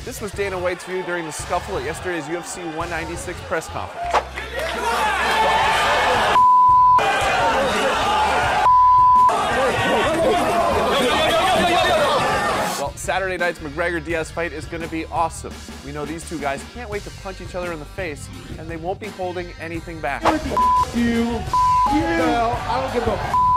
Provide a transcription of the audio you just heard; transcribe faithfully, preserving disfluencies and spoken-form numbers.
This was Dana White's view during the scuffle at yesterday's U F C one ninety-six press conference. Well, Saturday night's McGregor-Diaz fight is going to be awesome. We know these two guys can't wait to punch each other in the face, and they won't be holding anything back. You, you, I don't give a